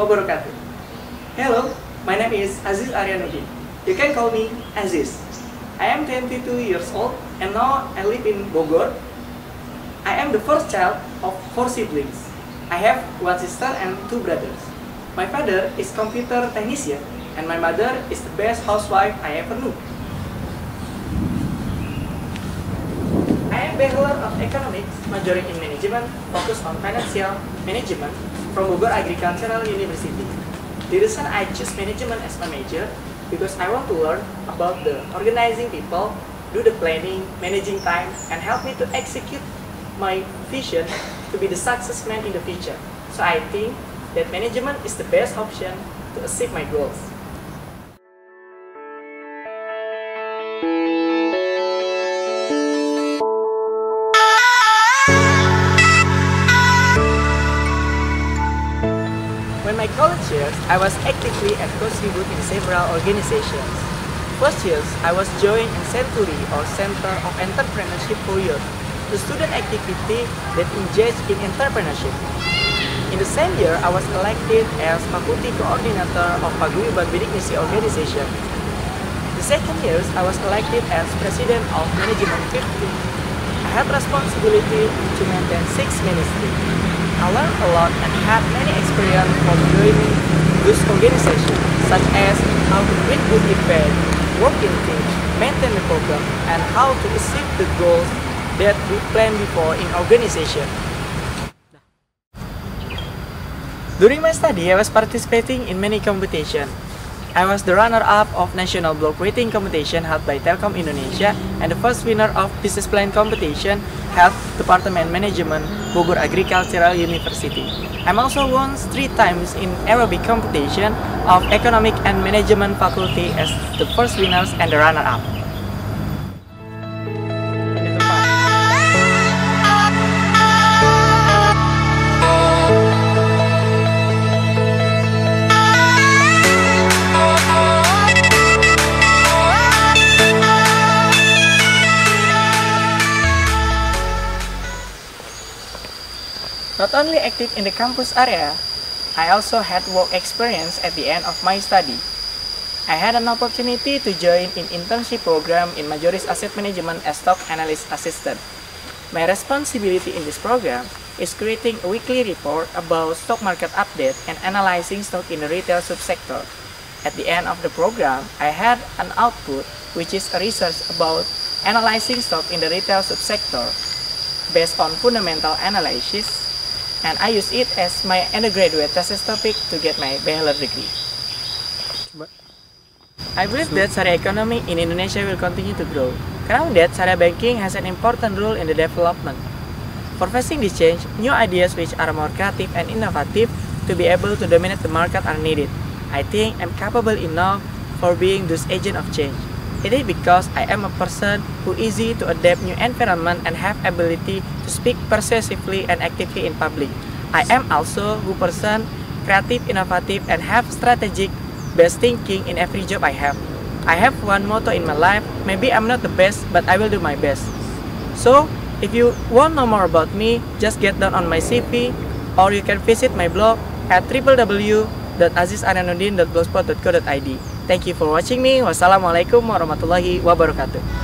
wabarakatuh. Hello, my name is Aziz Aryanuddin. You can call me Aziz. I am 22 years old and now I live in Bogor. I am the first child of 4 siblings. I have 1 sister and 2 brothers. My father is computer technician and my mother is the best housewife I ever knew. I am Bachelor of Economics, majoring in Management, focused on Financial Management from Bogor Agricultural University. The reason I choose Management as my major because I want to learn about the organizing people, do the planning, managing time, and help me to execute my vision to be the success man in the future. So I think that Management is the best option to achieve my goals. When my college years, I was actively and contribute in several organizations. First years, I was joined in Century or Center of Entrepreneurship for Youth, the student activity that engaged in entrepreneurship. In the same year, I was elected as faculty coordinator of Paguyuban Bidik Misi organization. The second years, I was elected as president of Management 50. I had responsibility to maintain 6 ministries. I learned a lot and had many experience from joining those organizations, such as how to create good events, work in teams, maintain the program, and how to achieve the goals that we planned before in organization. During my study, I was participating in many competitions. I was the runner-up of National Block Rating Competition held by Telkom Indonesia and the first winner of Business Plan Competition held Department Management, Bogor Agricultural University. I'm also won 3 times in aerobic competition of Economic and Management Faculty as the first winners and the runner-up. Not only active in the campus area, I also had work experience at the end of my study. I had an opportunity to join in internship program in Majoris Asset Management as stock analyst assistant. My responsibility in this program is creating a weekly report about stock market update and analyzing stock in the retail subsector. At the end of the program, I had an output which is a research about analyzing stock in the retail subsector based on fundamental analysis, and I use it as my undergraduate thesis topic to get my bachelor degree. I believe that Sharia economy in Indonesia will continue to grow. Around that, Sharia banking has an important role in the development. For facing this change, new ideas which are more creative and innovative to be able to dominate the market are needed. I think I'm capable enough for being this agent of change. It is because I am a person who is easy to adapt new environment and have ability to speak persuasively and actively in public. I am also a person creative, innovative, and have strategic best thinking in every job I have. I have one motto in my life: maybe I'm not the best, but I will do my best. So, if you want to know more about me, just get down on my CV, or you can visit my blog at www.azizaryanuddin.blogspot.co.id. Thank you for watching me. Wassalamualaikum warahmatullahi wabarakatuh.